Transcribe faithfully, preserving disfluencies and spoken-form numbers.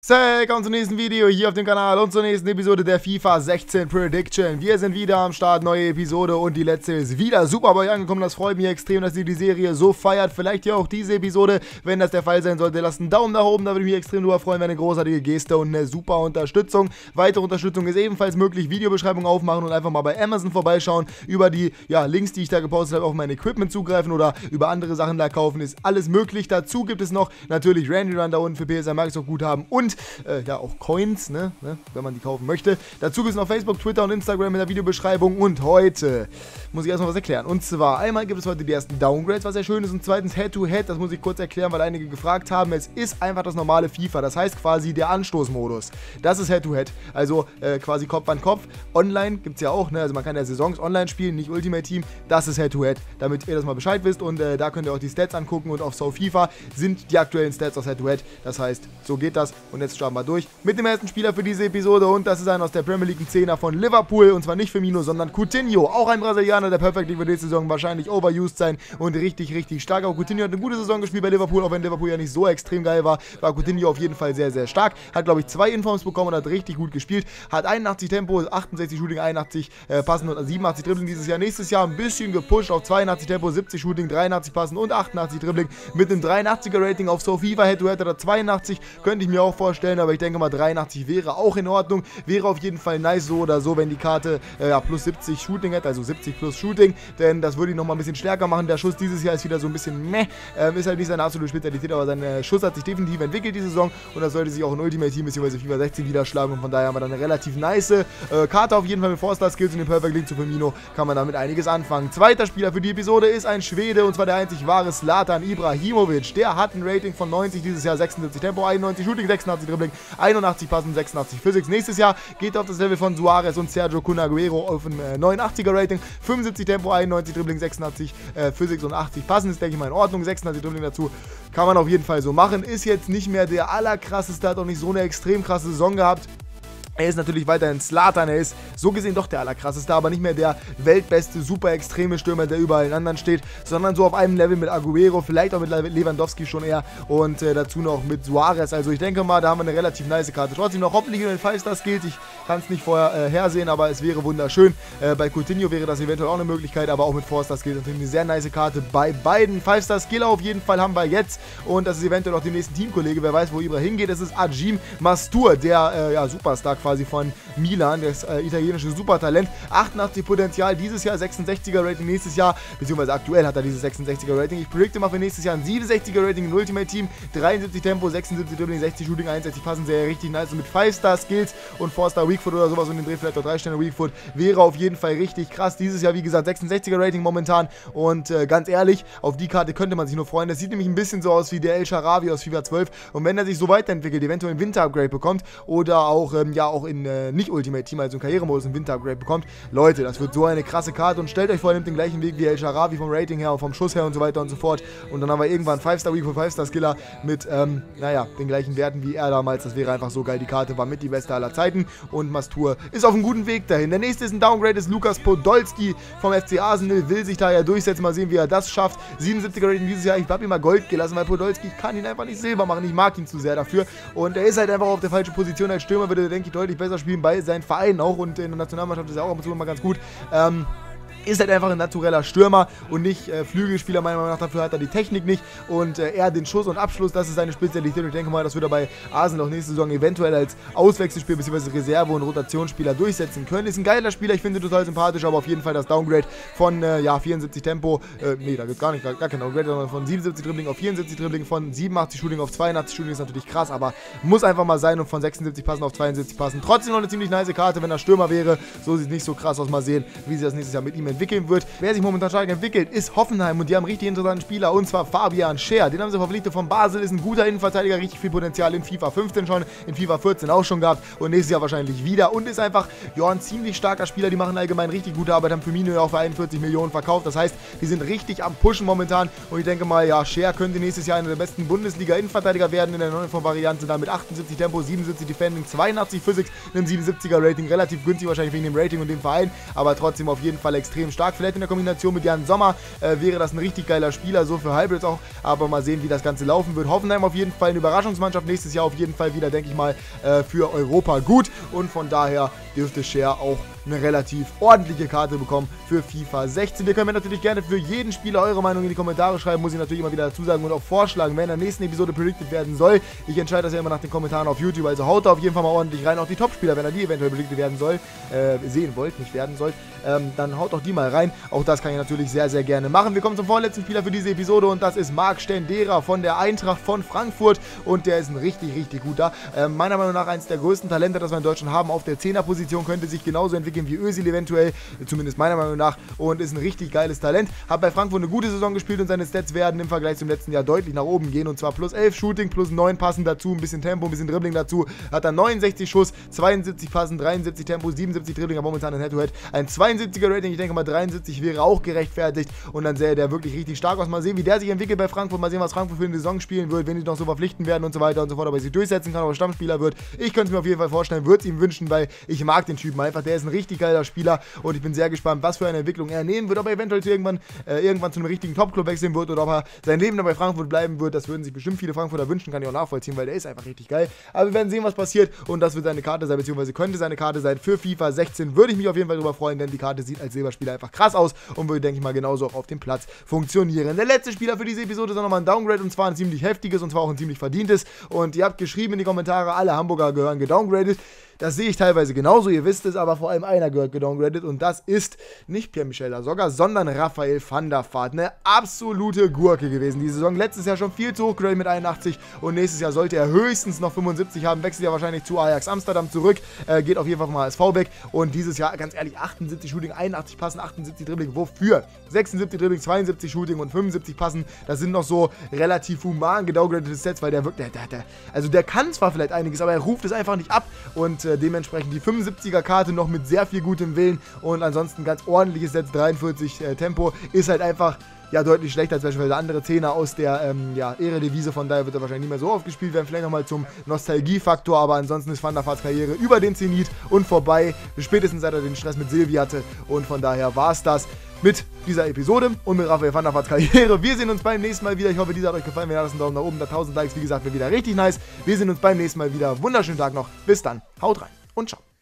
Willkommen zum nächsten Video hier auf dem Kanal und zur nächsten Episode der FIFA sechzehn Prediction. Wir sind wieder am Start, neue Episode und die letzte ist wieder super bei euch angekommen. Das freut mich extrem, dass ihr die Serie so feiert. Vielleicht ja auch diese Episode. Wenn das der Fall sein sollte, lasst einen Daumen nach oben, da würde ich mich extrem drüber freuen. Wäre eine großartige Geste und eine super Unterstützung. Weitere Unterstützung ist ebenfalls möglich. Videobeschreibung aufmachen und einfach mal bei Amazon vorbeischauen. Über die ja, Links, die ich da gepostet habe, auf mein Equipment zugreifen oder über andere Sachen da kaufen. Ist alles möglich. Dazu gibt es noch natürlich Randy Run da unten für P S N Microsoft Guthaben und Äh, ja, auch Coins, ne, ne, wenn man die kaufen möchte. Dazu gibt es noch Facebook, Twitter und Instagram in der Videobeschreibung. Und heute muss ich erstmal was erklären. Und zwar, einmal gibt es heute die ersten Downgrades, was sehr schön ist. Und zweitens Head-to-Head, das muss ich kurz erklären, weil einige gefragt haben. Es ist einfach das normale FIFA, das heißt quasi der Anstoßmodus. Das ist Head-to-Head, also äh, quasi Kopf an Kopf. Online gibt es ja auch, ne, also man kann ja Saisons online spielen, nicht Ultimate Team. Das ist Head-to-Head, damit ihr das mal Bescheid wisst. Und äh, da könnt ihr auch die Stats angucken. Und auf SoFIFA sind die aktuellen Stats aus Head-to-Head. Das heißt, so geht das. Und jetzt starten wir durch mit dem ersten Spieler für diese Episode und das ist ein aus der Premier League, ein Zehner von Liverpool und zwar nicht Firmino, sondern Coutinho, auch ein Brasilianer, der Perfect League für die Saison wahrscheinlich overused sein und richtig, richtig stark. Aber Coutinho hat eine gute Saison gespielt bei Liverpool, auch wenn Liverpool ja nicht so extrem geil war, war Coutinho auf jeden Fall sehr, sehr stark. Hat, glaube ich, zwei Informs bekommen und hat richtig gut gespielt. Hat einundachtzig Tempo, achtundsechzig Shooting, einundachtzig äh, Passen und siebenundachtzig Dribbling dieses Jahr. Nächstes Jahr ein bisschen gepusht auf zweiundachtzig Tempo, siebzig Shooting, dreiundachtzig Passen und achtundachtzig Dribbling mit einem dreiundachtziger Rating auf SoFIFA. Head-to-Head oder zweiundachtzig, könnte ich mir auch vorstellen, aber ich denke mal dreiundachtzig wäre auch in Ordnung, wäre auf jeden Fall nice so oder so, wenn die Karte äh, ja, plus siebzig Shooting hätte, also siebzig plus Shooting, denn das würde ihn nochmal ein bisschen stärker machen. Der Schuss dieses Jahr ist wieder so ein bisschen meh, ähm, ist halt nicht seine absolute Spezialität, aber sein äh, Schuss hat sich definitiv entwickelt diese Saison und das sollte sich auch in Ultimate Team bzw. FIFA sechzehn niederschlagen und von daher haben wir dann eine relativ nice äh, Karte auf jeden Fall mit Four-Star Skills und dem Perfect Link zu Firmino kann man damit einiges anfangen. Zweiter Spieler für die Episode ist ein Schwede und zwar der einzig wahre Zlatan Ibrahimovic. Der hat ein Rating von neunzig dieses Jahr, sechsundsiebzig Tempo, einundneunzig Shooting, sechsundachtzig Dribbling, einundachtzig Passen, sechsundachtzig Physics. Nächstes Jahr geht er auf das Level von Suarez und Sergio Kun Agüero auf ein äh, neunundachtziger Rating, fünfundsiebzig Tempo, einundneunzig Dribbling, sechsundachtzig äh, Physics und achtzig Passen. Ist, denke ich mal, in Ordnung. sechsundachtzig Dribbling dazu kann man auf jeden Fall so machen. Ist jetzt nicht mehr der allerkrasseste, hat auch nicht so eine extrem krasse Saison gehabt. Er ist natürlich weiterhin Zlatan, er ist so gesehen doch der allerkrasseste, aber nicht mehr der weltbeste, super extreme Stürmer, der überall in anderen steht, sondern so auf einem Level mit Agüero, vielleicht auch mit Lewandowski schon eher und äh, dazu noch mit Suarez. Also ich denke mal, da haben wir eine relativ nice Karte. Trotzdem noch Hoffentlich in Five-Star Skills, ich kann es nicht vorher äh, hersehen, aber es wäre wunderschön. Äh, bei Coutinho wäre das eventuell auch eine Möglichkeit, aber auch mit Four-Star Skills natürlich eine sehr nice Karte. Bei beiden Five-Star Skiller auf jeden Fall haben wir jetzt und das ist eventuell auch dem nächsten Teamkollege, wer weiß, wo Ibra hingeht. Es ist Ajim Mastur, der äh, ja, Superstar quasi von Milan, das äh, italienische Supertalent. achtundachtzig Potenzial, dieses Jahr sechsundsechziger Rating, nächstes Jahr, beziehungsweise aktuell hat er dieses sechsundsechziger Rating. Ich predikte mal für nächstes Jahr ein siebenundsechziger Rating im Ultimate Team, dreiundsiebzig Tempo, sechsundsiebzig Dribbling, sechzig Shooting, einundsechzig Passen, sehr richtig nice. Und mit Five-Star Skills und Four-Star Weak Foot oder sowas und den Dreh vielleicht auch drei Sterne Weak Foot wäre auf jeden Fall richtig krass. Dieses Jahr, wie gesagt, sechsundsechziger Rating momentan und äh, ganz ehrlich, auf die Karte könnte man sich nur freuen. Das sieht nämlich ein bisschen so aus wie der El Sharawi aus FIFA zwölf und wenn er sich so weiterentwickelt, eventuell ein Winter-Upgrade bekommt oder auch, ähm, ja, auch in äh, nicht Ultimate Team, also im Karrieremodus ein Winter-Upgrade bekommt. Leute, das wird so eine krasse Karte und stellt euch vor, er nimmt den gleichen Weg wie El Sharawi vom Rating her und vom Schuss her und so weiter und so fort. Und dann haben wir irgendwann Five-Star Weak für Five-Star Skiller mit, ähm, naja, den gleichen Werten wie er damals. Das wäre einfach so geil. Die Karte war mit die beste aller Zeiten und Mastur ist auf einem guten Weg dahin. Der nächste ist ein Downgrade, ist Lukas Podolski vom F C Arsenal, will sich da ja durchsetzen. Mal sehen, wie er das schafft. siebenundsiebziger Rating dieses Jahr. Ich habe ihm mal Gold gelassen, weil Podolski, ich kann ihn einfach nicht Silber machen. Ich mag ihn zu sehr dafür. Und er ist halt einfach auf der falschen Position als Stürmer, würde, denke ich, deutlich besser spielen bei seinen Vereinen auch und in der Nationalmannschaft ist er auch ab und zu mal ganz gut. Ähm, ist halt einfach ein natureller Stürmer und nicht äh, Flügelspieler, meiner Meinung nach. Dafür hat er die Technik nicht und äh, er den Schuss und Abschluss, das ist seine Spezialität und ich denke mal, das wird er bei Arsenal auch nächste Saison eventuell als Auswechselspieler bzw. Reserve- und Rotationsspieler durchsetzen können. Ist ein geiler Spieler, ich finde ihn total sympathisch, aber auf jeden Fall das Downgrade von äh, ja, vierundsiebzig Tempo, äh, nee, da gibt es gar nicht, gar, gar kein Downgrade, sondern von siebenundsiebzig Dribbling auf vierundsiebzig Dribbling, von siebenundachtzig Shooting auf zweiundachtzig Shooting ist natürlich krass, aber muss einfach mal sein und von sechsundsiebzig Passen auf zweiundsiebzig Passen. Trotzdem noch eine ziemlich nice Karte, wenn er Stürmer wäre, so sieht es nicht so krass aus, mal sehen, wie sich das nächstes Jahr mit ihm entwickeln wird. Wer sich momentan stark entwickelt, ist Hoffenheim und die haben richtig interessanten Spieler und zwar Fabian Schär. Den haben sie verpflichtet von Basel, ist ein guter Innenverteidiger, richtig viel Potenzial in FIFA fünfzehn schon, in FIFA vierzehn auch schon gehabt und nächstes Jahr wahrscheinlich wieder und ist einfach, ja, ein ziemlich starker Spieler, die machen allgemein richtig gute Arbeit, haben Firmino ja auch für einundvierzig Millionen verkauft, das heißt, die sind richtig am Pushen momentan und ich denke mal, ja, Schär könnte nächstes Jahr einer der besten Bundesliga-Innenverteidiger werden in der neuen Variante, da mit achtundsiebzig Tempo, siebenundsiebzig Defending, zweiundachtzig Physics, einem siebenundsiebziger Rating, relativ günstig wahrscheinlich wegen dem Rating und dem Verein, aber trotzdem auf jeden Fall extrem extrem stark. Vielleicht in der Kombination mit Jan Sommer äh, wäre das ein richtig geiler Spieler, so für Hybrids auch, aber mal sehen, wie das Ganze laufen wird. Hoffenheim auf jeden Fall eine Überraschungsmannschaft, nächstes Jahr auf jeden Fall wieder, denke ich mal, äh, für Europa gut und von daher dürfte Share auch eine relativ ordentliche Karte bekommen für FIFA sechzehn. Wir können mir natürlich gerne für jeden Spieler eure Meinung in die Kommentare schreiben, muss ich natürlich immer wieder dazu sagen und auch vorschlagen, wer in der nächsten Episode predicted werden soll. Ich entscheide das ja immer nach den Kommentaren auf YouTube, also haut da auf jeden Fall mal ordentlich rein, auch die Topspieler, wenn ihr die eventuell predicted werden soll, äh, sehen wollt, nicht werden sollt, ähm, dann haut doch die mal rein. Auch das kann ich natürlich sehr, sehr gerne machen. Wir kommen zum vorletzten Spieler für diese Episode und das ist Marc Stendera von der Eintracht von Frankfurt und der ist ein richtig, richtig guter. Äh, meiner Meinung nach eines der größten Talente, das wir in Deutschland haben, auf der Zehnerposition, könnte sich genauso entwickeln wie Özil eventuell, zumindest meiner Meinung nach, und ist ein richtig geiles Talent. Hat bei Frankfurt eine gute Saison gespielt und seine Stats werden im Vergleich zum letzten Jahr deutlich nach oben gehen und zwar plus elf Shooting, plus neun Passen dazu, ein bisschen Tempo, ein bisschen Dribbling dazu, hat dann neunundsechzig Schuss, zweiundsiebzig Passen, dreiundsiebzig Tempo, siebenundsiebzig Dribbling, aber momentan ein Head-to-Head, ein zweiundsiebziger Rating, ich denke mal dreiundsiebzig wäre auch gerechtfertigt und dann sähe der wirklich richtig stark aus. Mal sehen, wie der sich entwickelt bei Frankfurt, mal sehen, was Frankfurt für eine Saison spielen wird, wenn die noch so verpflichten werden und so weiter und so fort, aber sich durchsetzen kann, ob er Stammspieler wird. Ich könnte es mir auf jeden Fall vorstellen, würde es ihm wünschen, weil ich mag den Typen einfach, der ist ein richtig geiler Spieler und ich bin sehr gespannt, was für eine Entwicklung er nehmen wird, ob er eventuell zu irgendwann, äh, irgendwann zu einem richtigen Topclub wechseln wird oder ob er sein Leben dann bei Frankfurt bleiben wird. Das würden sich bestimmt viele Frankfurter wünschen, kann ich auch nachvollziehen, weil der ist einfach richtig geil. Aber wir werden sehen, was passiert und das wird seine Karte sein, beziehungsweise könnte seine Karte sein für FIFA sechzehn. Würde ich mich auf jeden Fall darüber freuen, denn die Karte sieht als Silberspieler einfach krass aus und würde, denke ich mal, genauso auch auf dem Platz funktionieren. Der letzte Spieler für diese Episode ist auch nochmal ein Downgrade und zwar ein ziemlich heftiges und zwar auch ein ziemlich verdientes und ihr habt geschrieben in die Kommentare, alle Hamburger gehören gedowngradet. Das sehe ich teilweise genauso, ihr wisst es, aber vor allem einer gehört gedowngradet und das ist nicht Pierre-Michel Lasogga, sondern Raphael van der Vaart. Eine absolute Gurke gewesen die Saison. Letztes Jahr schon viel zu hoch gradet mit einundachtzig und nächstes Jahr sollte er höchstens noch fünfundsiebzig haben, wechselt ja wahrscheinlich zu Ajax Amsterdam zurück, äh, geht auf jeden Fall vom H S V weg und dieses Jahr, ganz ehrlich, achtundsiebzig Shooting, einundachtzig Passen, achtundsiebzig Dribbling, wofür? sechsundsiebzig Dribbling, zweiundsiebzig Shooting und fünfundsiebzig Passen, das sind noch so relativ human gedowngradete Sets, weil der wirkt, der, der, der, also der kann zwar vielleicht einiges, aber er ruft es einfach nicht ab und äh, dementsprechend die fünfundsiebziger Karte noch mit sehr viel gutem Willen und ansonsten ganz ordentliches Set, dreiundvierzig äh, Tempo, ist halt einfach ja deutlich schlechter als beispielsweise andere Zehner aus der ähm, ja, Eredivisie, von daher wird er wahrscheinlich nicht mehr so oft gespielt werden, vielleicht nochmal zum Nostalgiefaktor, aber ansonsten ist Van der Vaarts Karriere über den Zenit und vorbei, spätestens seit er den Stress mit Silvi hatte und von daher war es das mit dieser Episode und mit Raphael van der Vaarts Karriere. Wir sehen uns beim nächsten Mal wieder, ich hoffe, dieser hat euch gefallen, wenn ihr lasst einen Daumen nach oben, da tausend Likes, wie gesagt, wäre wieder richtig nice. Wir sehen uns beim nächsten Mal wieder, wunderschönen Tag noch, bis dann, haut rein und ciao.